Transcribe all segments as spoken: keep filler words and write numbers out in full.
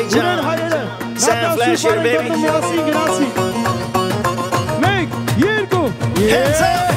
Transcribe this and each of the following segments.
John. Sam Flash here, baby. Make Yirko. Hands up.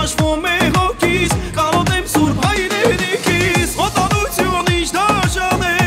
Կանոտ եմ սուրբ հայրենիքիս, օտանություն իշտ աշան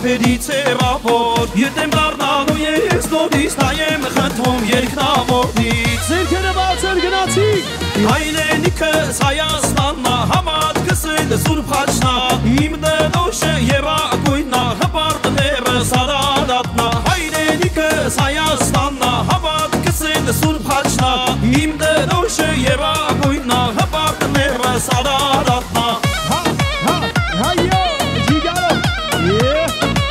Ափերից հեռավոր Ետեմ դառնալու ես նորից նայեմ խնդրում երկնամորնից Ձերքերը բարձր գնացիք Հայրենիքս Հայաստաննա համատքս էլ Սուրբ Հաչնա Իմ դնոշը եւ ակույննա հպարտները Սարարատնա Հայրենիքս Հայաստաննա համատքս էլ Սուրբ Հաչնա Իմ դնոշը եւ ակույննա հպարտները Սարարատնա Հա, հա, հայո, ջիգարը Yeah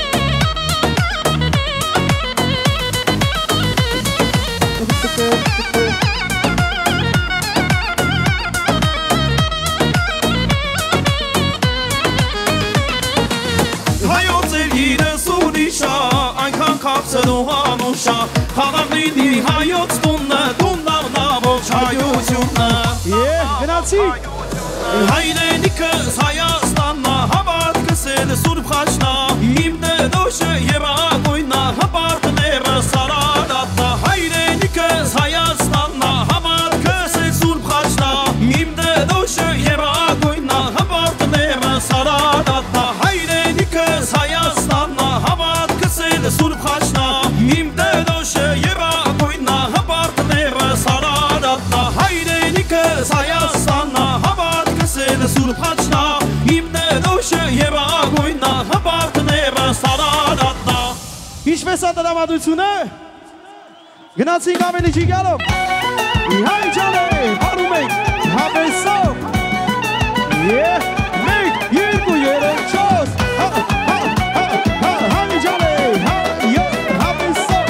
Սնուհանուշա Խաղաղնիդի հայոց տուննը Տուննավնավող չայություննը Yeah, գնացիք Հայրենիքս Հայաստաննա Հավատքս էլ Սուրբ Խաչնա Իմ դնոշը և ակույննա Հպարտները Սարարատնա Հայրենիքս Հայաստաննա Հավատքս էլ Սուրբ Խաչնա Իմ դնոշը և ակույննա Հպարտները Սարարատնա Հայրենիքս Հայաստաննա Հավատքս էլ Սուրբ Խաչնա Իմ դնոշը և ակույննա Հպարտները Սարարատնա Հայրենիքս Հայաստաննա Հավատքս էլ Սուրբ Խաչնա Իմ դնոշը և ակույննա Հպարտները Սարարատնա Ինչպես է տրամադրությունը Գնացինք ավելի ջիգարով Իհայ ջանը հարում ենք Հավեսով Yeah Մեկ, երկու, երեք, չորս Հա, հա, հա, հա, հայ ջանը Հա, յո, հավեսով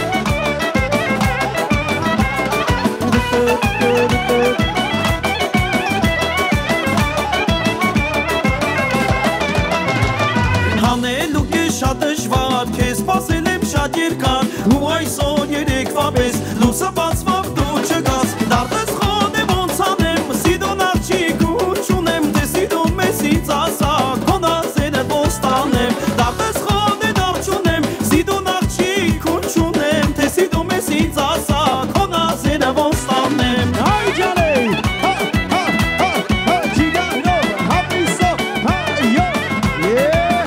Հանելու կես շատ դժվար Քեզ սպասել եմ շատ երկար Ու այսօր երեկվա պես Լույսը բացվող դու չգաս Դարձես խոն եմ ոնց անեմ Սիդոն աղջիկ ու չունեմ Դե սիդոն մեզ ինձ ասա Քո նազերը ոստանեմ Դարձես խոն են աղջունեմ Սիդոն աղջիկ ու չունեմ Դե սիդոն մեզ ինձ ասա Քո նազերը ոստանեմ Հայ ջանը Հա, հա, հա, հա, ջիգարով Հավեսով Հա, յո, yeah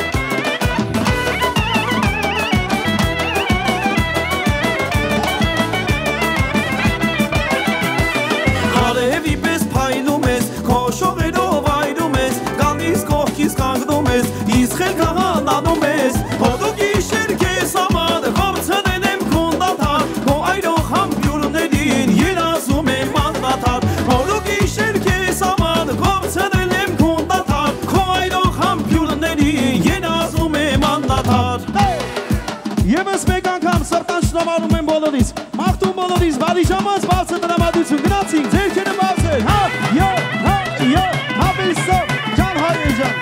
Արևի պես փայլում ես, քո շողերով այրում ես, գալիս կողքից կանգնում ես, իսկ խելքը հանանում ես, հոդու գիշեր քեզ համար, խորցնել եմ քունդաթար, քո այրող համբյուրներին երազում եմ անդադար, հոդու գիշեր քեզ համար, խորցնել եմ քունդաթար, քո այրող համբյուրներին երազում եմ անդադար։ Եվս մեկ անգամ սրտան շնորհանում եմ բոլորիս Մաղթում բոլորիս բարի ժամանց բարձր տրամադրություն Գնացինք ձերքերը բարձր Հա, յո, հա, յո, հավեսով Ջան հայր ջան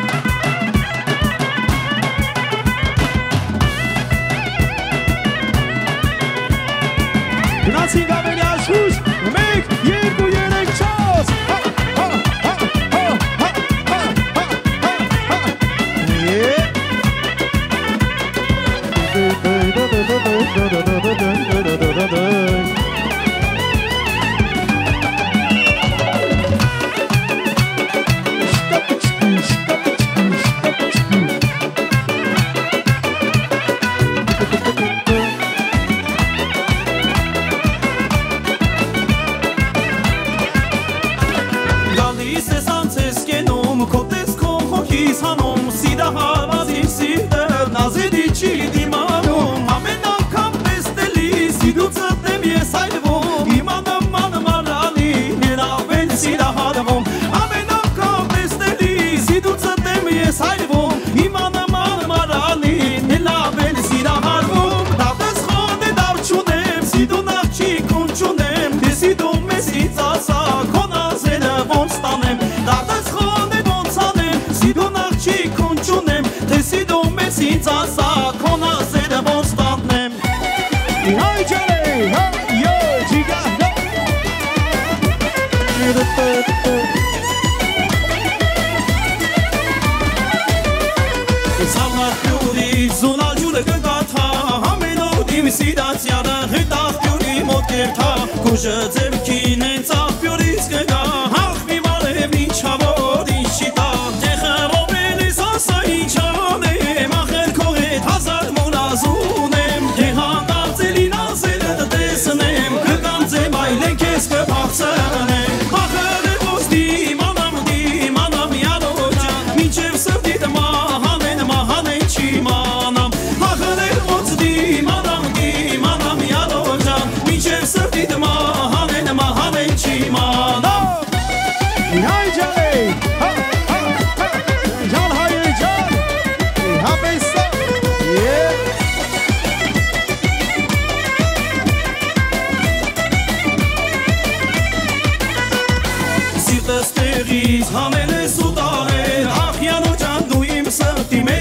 Գնացինք ավելի աշխուժ Մեկ, երկու, երեք, չորս Հա, հա, հա, հա, հա, հա, հա, հա, հա Yeah Գալիս ես անցես կենում, քո տեսքով հոգիս հանում, սիրահարված իմ սիրտը, նազերի չի դիմանում, ամեն անգամ տեսնելի, սիրուց ըտնեմ ես այլվում, իմ աննման մարալին, են ավել սիրահարվում, ամեն անգամ տեսնելի, սիրուց ըտնեմ ես այլվում, իմ աննման մարալին, են ավել սիրահարվում, դատս խոն է դար չունեմ, սիդուն աղջիկ ուն չունեմ, դե սիդում ես ինձ ասա, քո նազերը ոնց տանեմ, դատս խոն է ոնց անեմ, սիդուն աղջիկ ուն չունեմ, դե սիդում ես ինձ ասա, քո նազերը ոնց տանեմ։ Հայ ջանը Հա, յո, ջիգարով Սալնատյուրի զունաջուրը կգաթա, համենոտ իմ սիրացյանը հետախյուրի մոտ կերթա, կուժը ձերքին են ծաղպյուրից կգա, հաղմի մարև ինչավոր ինչ չիտա, տեխը ռովել ես ասա ինչ անեմ, ախեր քո հետ հազար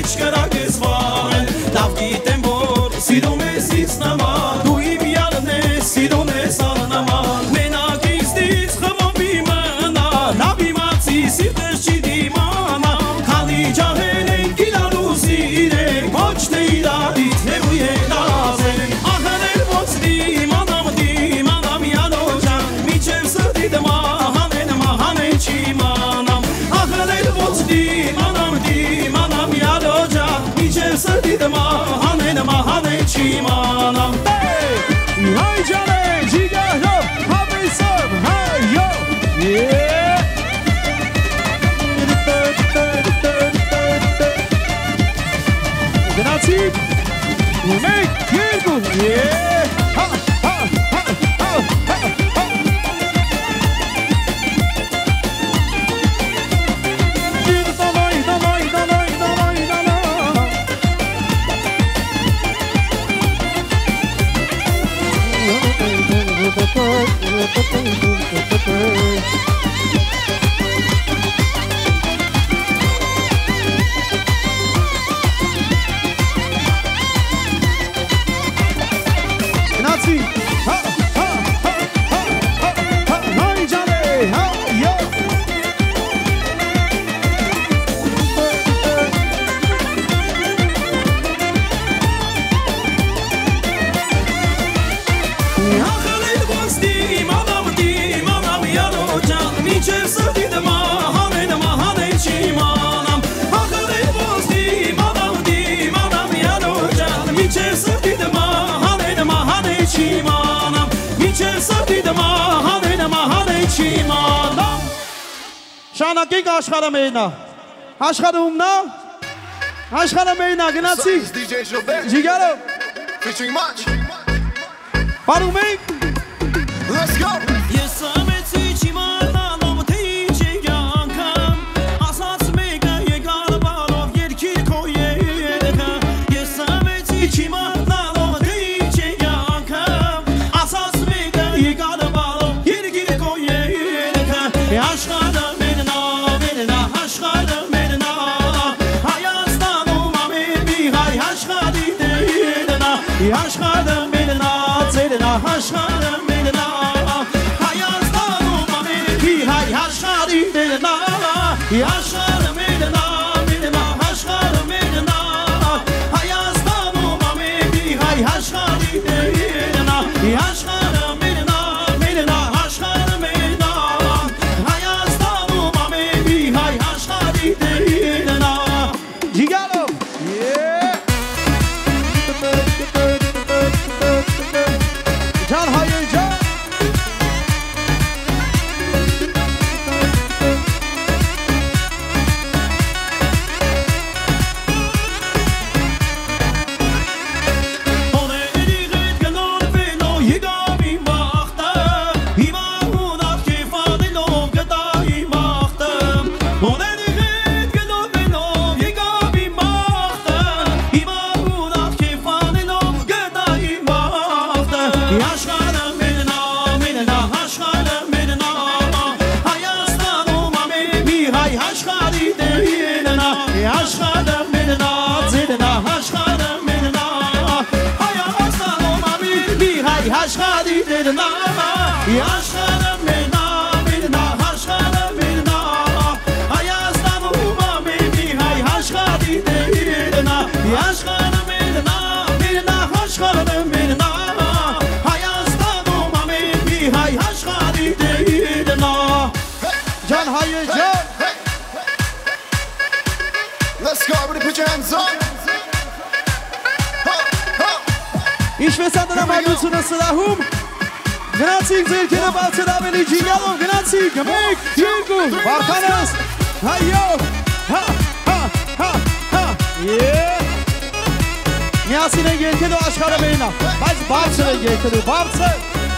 մեջ կրակ ես վարել Լավ գիտեմ որ սիրում ես ինձ նման Դու իմ յալն ես սիրում ես աննման Մենակ իստից խմոմի մնա Լավ իմացի սիրտս չի դիմանա Քանի ջահել ենք իրարու սիրենք Ոչ թե իրարից հերու ենք ազենք Ահրել ոնց դիմանամ դիմանամ յալոջան Միջև սրտի դմա հանեն մահանեն չիմանամ Ահրել ոնց դիմանամ դիմանամ յալոջան Միջև սրտի դմա հանեն մահանեն չիմանամ Հայ ջան է, ջիգարո, հավեսով, հայ յո Գնացի, մեկ, երկու, հա, հա, հա, հա, հա, հա Դավայ, դավայ, դավայ, դավայ, դավայ Գնացի, հա, հա, հա, հա, հա, հա, հայ ջան է, հա, յո Ահրել ոնց դիմանամ դիմանամ յալոջան Միջև սրտի դմա հանեն մահանեն չիմանամ Ահրել ոնց դիմանամ դիմանամ յալոջան Միջև սրտի դմա հանեն մահանեն չիմանամ Միջև սրտի դմա հանեն մահանեն չիմանամ Շանակենք աշխարհը մերնա Աշխարհը ումնա Աշխարհը մերնա գնացի It's D J Gilbert Ջիգարո featuring Much. Բարում ենք Let's go. Ես ամեցի չիմանալով թե ինչ է յանքամ Ասաց մեկը եկալ բարով երկիր քո երեխա Ես ամեցի չիմանալով թե ինչ է յանքամ Ասաց մեկը եկալ բարով երկիր քո երեխա Աշխարհը մերնա, մերնա, աշխարհը մերնա Հայաստանում ամեն մի հայ աշխարհի դերնա Աշխարհը մերնա, ծերնա, աշխարհը մերնա Հայաստանում ամեն մի հայ աշխարհի դերնա Աշխարհը մերնա, մերնա, աշխարհը մերնա Հայաստանում ամեն մի հայ աշխարհի դերնա Աշխարհը մերնա, մերնա, աշխարհը մերնա Հայաստանում ամեն մի հայ աշխարհի դերնա Ջիգարո Ջան հայ ջան Օրերի հետ գնորվելով եկավ իմ բախտը Հիմա ունավ կեֆանելով գտա իմ ախտը Օրերի հետ գնորվելով եկավ իմ բախտը Հիմա ունավ կեֆանելով գտա իմ ախտը Աշխարհը մերնա, մերնա, աշխարհը մերնա Հայաստանում ամեն մի հայ աշխարհի դերնա Աշխարհը մերնա, ձերնա, աշխարհը մերնա Հայաստանում ամեն մի հայ աշխարհի դերնա Աշխարհը մերնա, մերնա, աշխարհը մերնա Հայաստանում ամեն մի հայ աշխարհի դերնա Աշխարհը մերնա, մերնա, աշխարհը մերնա Հայաստանում ամեն մի հայ աշխարհի դերնա Ջան հայ ջան Let's go. Everybody put your hands up. Ha, ha. Ինչպես է դրա մագությունը սրահում Գնացինք ձերքերը բացել ավելի ջիգալով Գնացինք մեկ, երկու, վարդանես Հայո, հա, հա, հա, հա Միասին են երկելու աշխարհը մերնա Բայց բարձր են երկելու, բարձր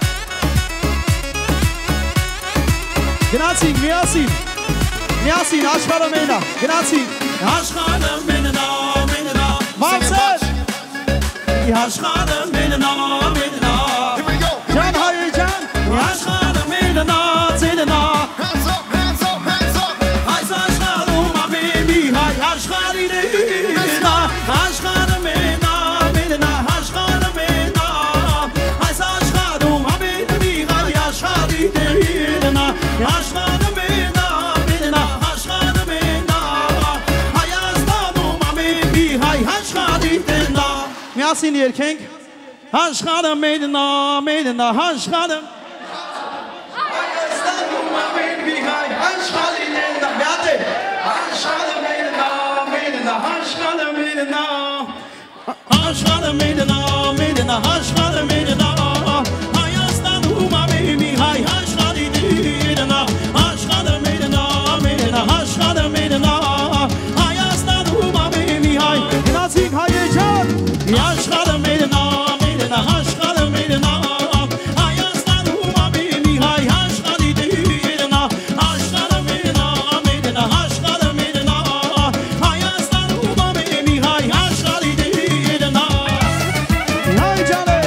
Գնացինք միասին Միասին աշխարհը մերնա Գնացինք Աշխարհը մերնա, մերնա Բարձր Աշխարհը մերնա, մերնա Here we go. Here Ջան հայ ջան Աշխարհը մերնա, ձերնա Hands up, hands up, hands up. Այս աշխարհում ամեն մի հայ աշխարհի դերնա Աշխարհը մենա, մենա, աշխարհը մենա Այս աշխարհում ամենի հայ աշխարհի դերնա Աշխարհը մենա, մենա, աշխարհը մենա Հայաստանում ամենի հայ աշխարհի դերնա Միասին երգենք Աշխարհը մենա, մենա, աշխարհը Հայաստանում ամենի հայ աշխարհի դերնա Միատե Աշխարհը մենա, մենա, աշխարհը մենա Աշխարհը մենա, մենա, աշխարհը մենա Հայաստանում ամենի հայ աշխարհի դերնա Աշխարհը մենա, մենա, աշխարհը մենա Հայաստանում ամենի հայ Գնացինք հայեջան Աշխարհը մենա, մենա, աշխարհը մենա Հայաստանում ամենի հայ աշխարհի դերնա Աշխարհը մենա, մենա, աշխարհը մենա Հայաստանում ամենի հայ աշխարհի դերնա Հայ ջանը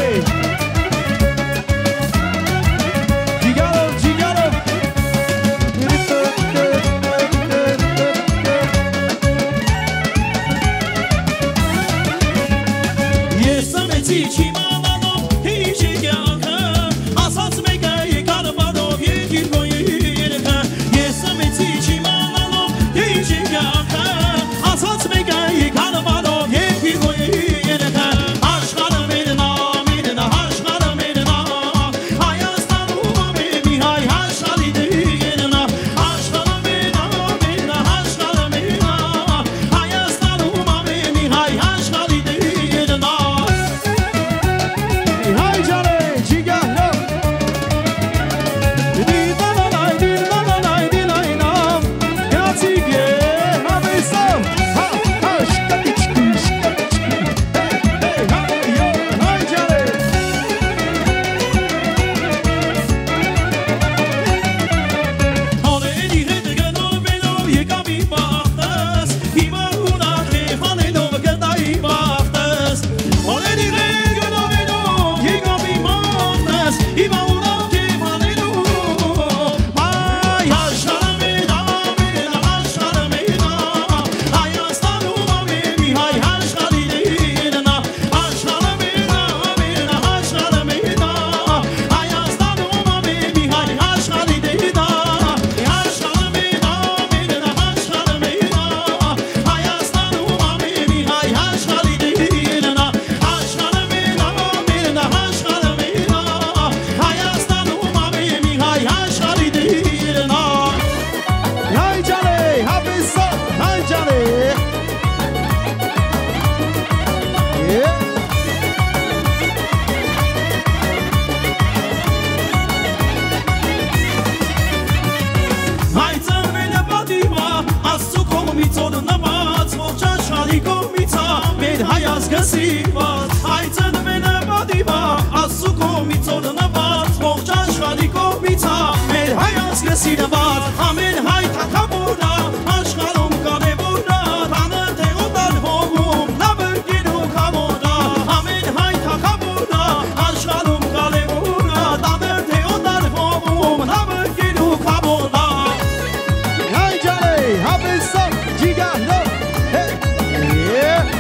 Ջիգարով, ջիգարով Ես ամեցի չիմանալով հիշ եկյանքը Ասաց մեկը եկար բարով երկիր գոյի երեքը Ես ամեցի չիմանալով հիշ եկյանքը Ասաց մեկը եկար բարով երկիր գոյի երեքը Աշխարհը մերնա, մերնա, աշխարհը մերնա Հայաստանում ամենի հայ աշխարհի դերնա Աշխարհը մերնա, մերնա, աշխարհը մերնա Հայաստանում ամենի հայ աշխարհի դերնա Հայ ջանը ջիգարով Դիդանանայ, դիդանանայ, դիլայնամ Գնացինք է համեսով Հա, հա, շկատիչկի, շկատիչկի Հա, յո, հայ ջանը Հորերի հետ գնովելով եկավ իմ բախտս Հիմա ունակ է հանելով գտա իմ բախտս Հորերի հետ գնովելով եկավ իմ բախտս Հիմա ունակ է հանելով Այ աշխարհը մենա, մենա, աշխարհը մենա Հայաստանում ամենի հայ աշխարհի դերնա Աշխարհը մենա, մենա, աշխարհը մենա Հայաստանում ամենի հայ աշխարհի դերնա Աշխարհը մենա, մենա, աշխարհը մենա Հայաստանում ամենի հայ աշխարհի դերնա Աշխարհը մենա, մենա, աշխարհը մենա Հայաստանում ամենի հայ աշխարհի դերնա Հայ ջանը, համեսով, հայ ջանը Yeah. Հայ ծնվելը պատիմա, Աստծու կողմից օրհնված, ողջ աշխարհի կողմից մեր հայ ազգը սիրված Հայ ծնվելը պատիմա, Աստծու կողմից օրհնված, ողջ աշխարհի կողմից մեր հայ ազգը սիրված Ամեն հայ թագավորա, աշխարհում կարևորա, տանը թե օտար հողում, նա բրկելու կամորա Ամեն հայ թագավորա, աշխարհում կարևորա, տանը թե օտար հողում, նա բրկելու կամորա Հայ ջանը, համեսով, ջիգարով Yeah.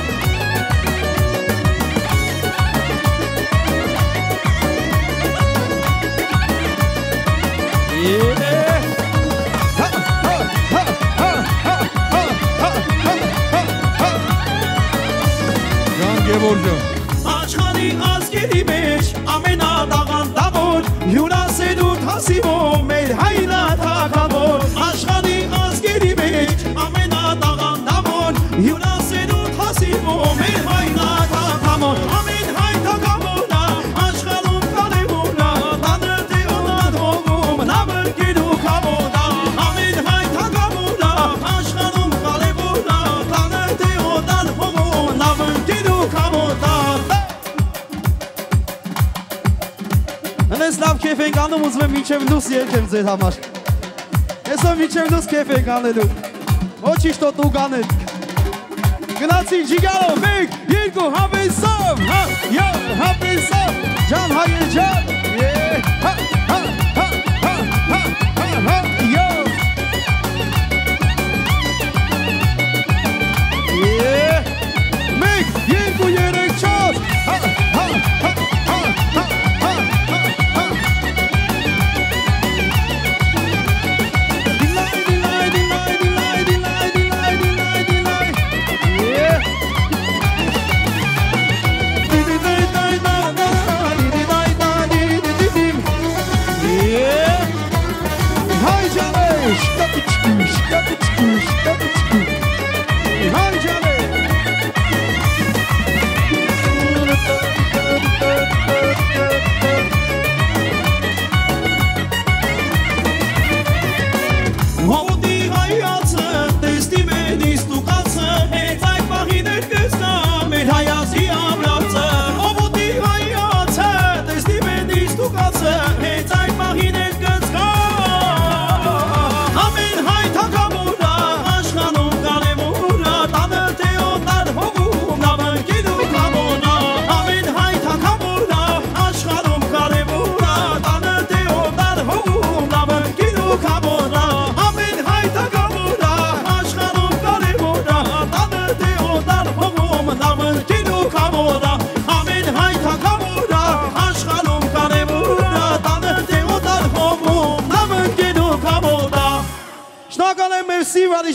Yeah. Ha, ha, ha, ha, ha, ha, ha, ha, ha, ha. Ջան Գևորգյան Աշխարհի ազգերի մեջ ամենատաղանդավոր հյուրասերուտ հասիվով մեր հայրը թագավոր Աշխարհի ազգերի մեջ ամենատաղանդավոր հյուրասերուտ հասիվով մեր հայրը թագավոր Ամեն հայ թագավորա աշխարհում կարևորա տանը թե օտար հողում նա բրկելու կամորա Ամեն հայ թագավորա աշխարհում կարևորա տանը թե օտար հողում նա բրկելու կամորա Հենց լավ քեֆ ենք անում, ուզում եմ մինչև լույս երգեմ ձեր համար Այսօր մինչև լույս քեֆ ենք անելու Ոչինչ տոտ ուգանել Գնացին ջիգարով, մեկ, երկու, համեսով Հա, յո, համեսով Ջան, հայեր ջան Հա, հա, հա, հա, հա, հա, հա, յո Մեկ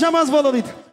ժամանց բոլորիդ։